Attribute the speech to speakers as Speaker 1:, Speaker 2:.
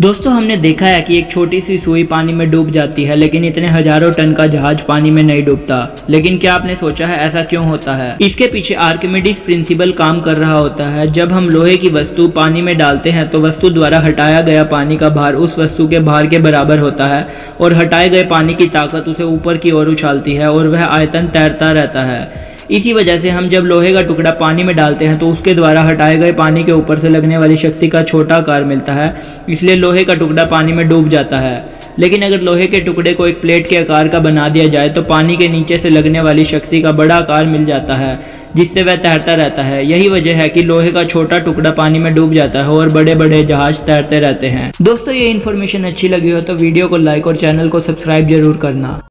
Speaker 1: दोस्तों हमने देखा है कि एक छोटी सी सुई पानी में डूब जाती है, लेकिन इतने हजारों टन का जहाज पानी में नहीं डूबता। लेकिन क्या आपने सोचा है ऐसा क्यों होता है? इसके पीछे आर्किमिडीज प्रिंसिपल काम कर रहा होता है। जब हम लोहे की वस्तु पानी में डालते हैं तो वस्तु द्वारा हटाया गया पानी का भार उस वस्तु के भार के बराबर होता है और हटाए गए पानी की ताकत उसे ऊपर की ओर उछालती है और वह आयतन तैरता रहता है। इसी वजह से हम जब लोहे का टुकड़ा पानी में डालते हैं तो उसके द्वारा हटाए गए पानी के ऊपर से लगने वाली शक्ति का छोटा आकार मिलता है, इसलिए लोहे का टुकड़ा पानी में डूब जाता है। लेकिन अगर लोहे के टुकड़े को एक प्लेट के आकार का बना दिया जाए तो पानी के नीचे से लगने वाली शक्ति का बड़ा आकार मिल जाता है, जिससे वह तैरता रहता है। यही वजह है कि लोहे का छोटा टुकड़ा पानी में डूब जाता है और बड़े बड़े जहाज तैरते रहते हैं। दोस्तों ये इन्फॉर्मेशन अच्छी लगी हो तो वीडियो को लाइक और चैनल को सब्सक्राइब जरूर करना।